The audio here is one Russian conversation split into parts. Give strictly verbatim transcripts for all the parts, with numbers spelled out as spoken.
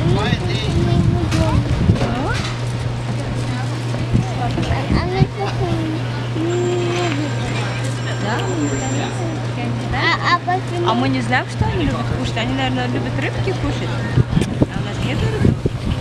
А мы не знаем, что они любят кушать. Они, наверное, любят рыбки кушать. А у нас нет рыбы.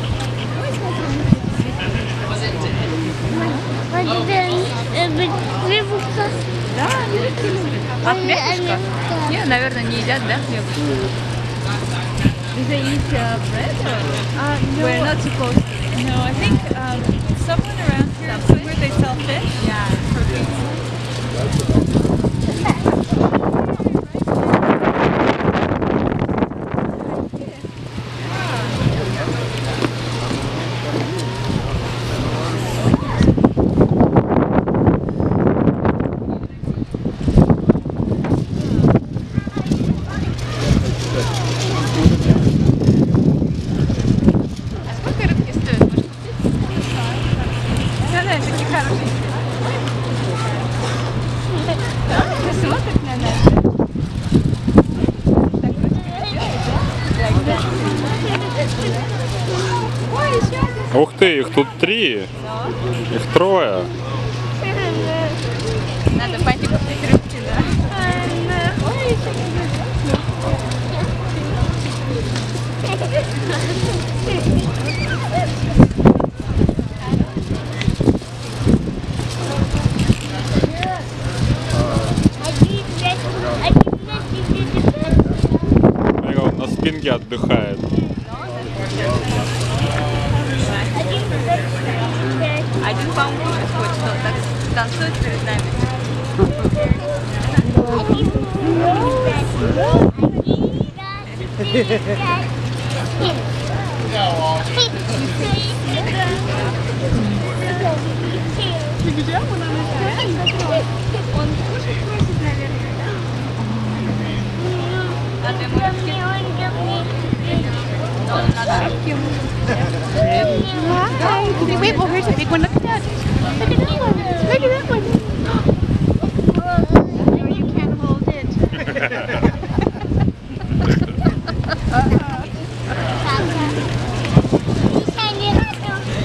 Да, они рыбки любят. А хлебушка? Нет, наверное, не едят, да, хлебушка? Do they eat uh, bread or? Uh, no. We're not supposed to. No, I think um, someone around here, somewhere they sell fish. Yeah, for pizza. Ух ты, их тут три. Их трое. Надо пойти купить рыбки, да? Он на спинке отдыхает. Один, по-моему, кушать хочет, он так танцует перед нами. Где он? Он кушать просит, наверное, да? Надо ему рыбки. Надо рыбки ему. Hi, can you wave over to take one look at that?